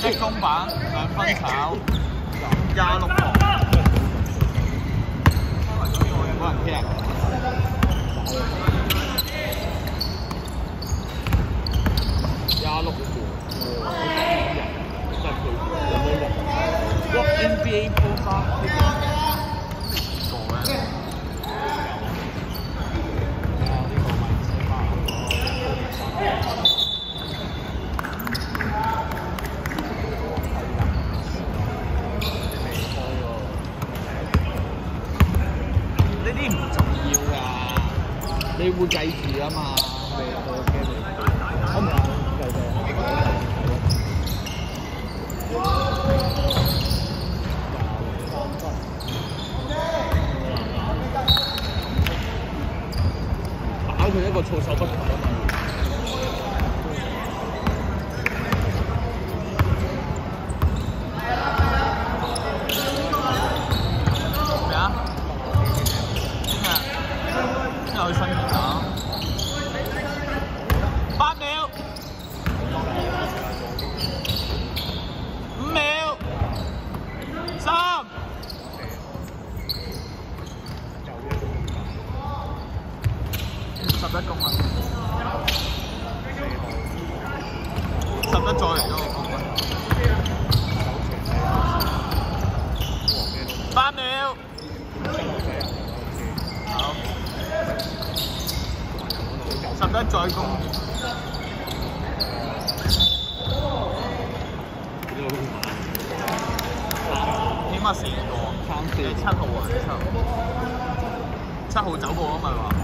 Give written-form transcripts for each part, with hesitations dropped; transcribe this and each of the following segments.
一公板2分炒，26磅。冇人聽。26個，真係有冇人 ？What NBA profile？ 個嘅。呢啲唔重要㗎，你會記住啊嘛。我唔記住。打佢一個措手不及啊嘛。咩啊？聽日去新田啊！8秒，5秒，3。11公啊！11再嚟多個公啊！8秒。好。11再攻。起碼4個，7號啊，7號走過啊嘛話。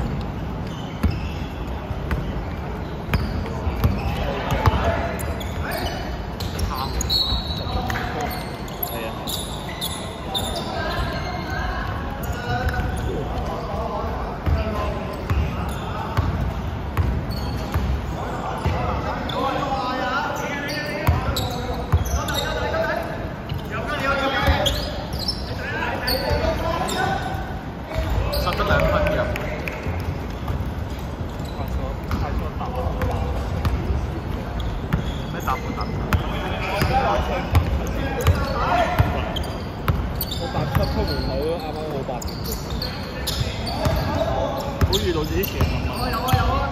好遇到自己強啊！有啊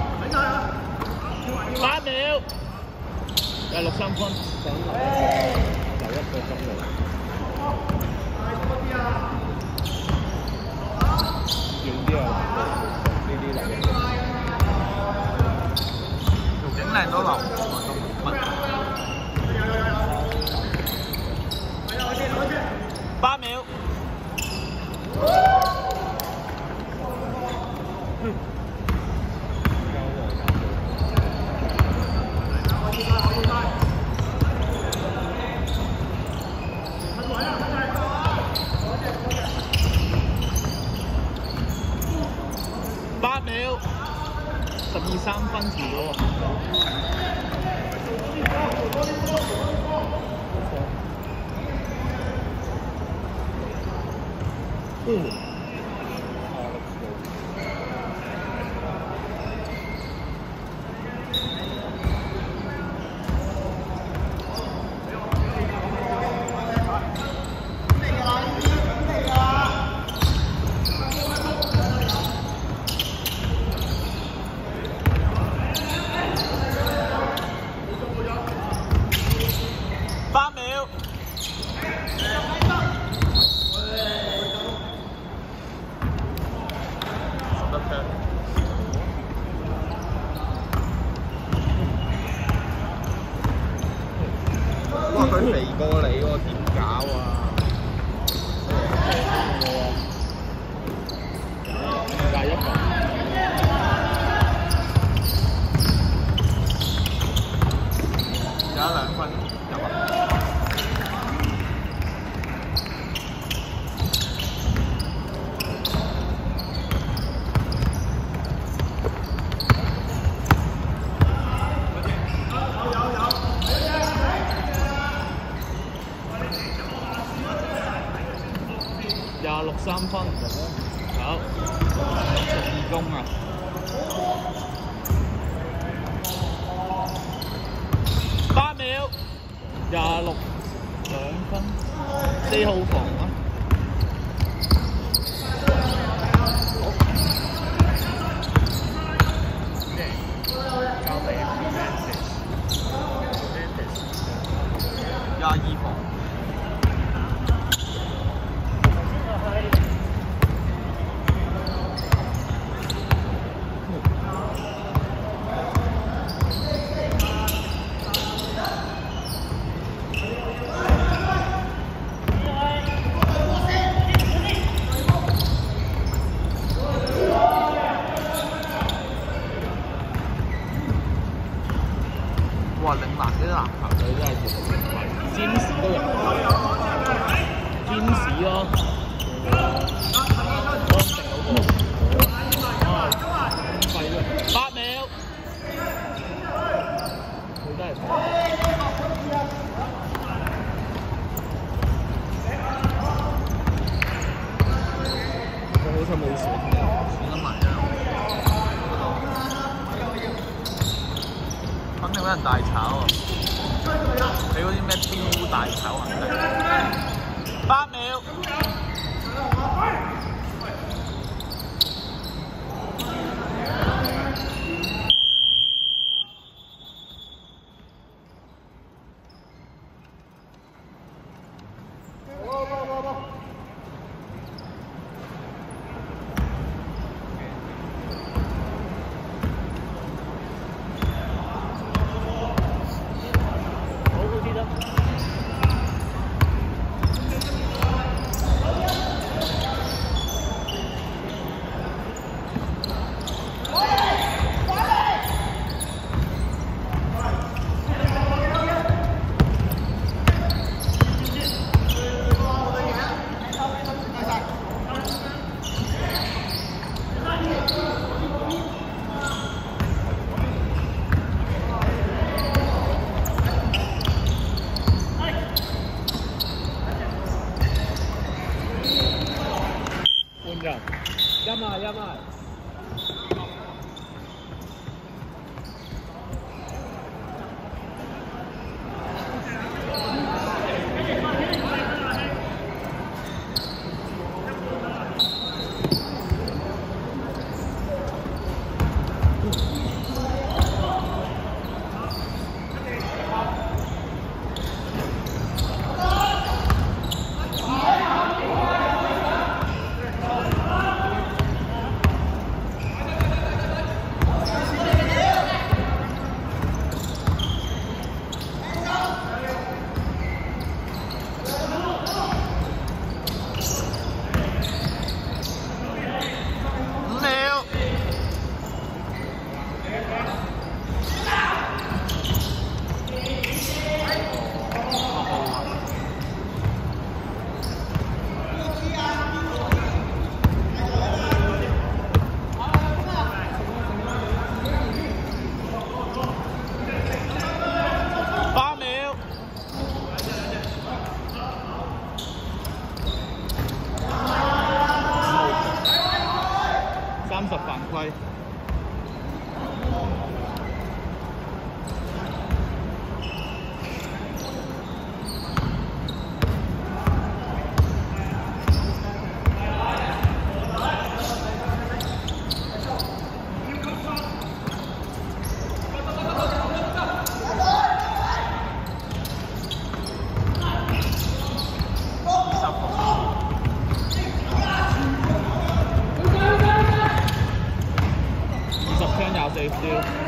！8秒，又63分，想留一個中路。遠啲啊！呢啲嚟嘅。整靚都留8秒。8秒，12、3分遲咗。8秒。哇！佢肥過你喎，點搞啊？21個。有2分入啊！26、3分，好，12公啊！8秒。 262分，4號房啊！交俾 22房。哇！嶺南啲籃球隊真係絕對快，占士都入到，占士咯，安城嗰個，快咗8秒，佢真係快。佢好彩冇選得埋啊！肯定俾人大炒啊！你嗰啲咩標大炒肯定。8秒。1枚。30犯規。20 turn 24 steal.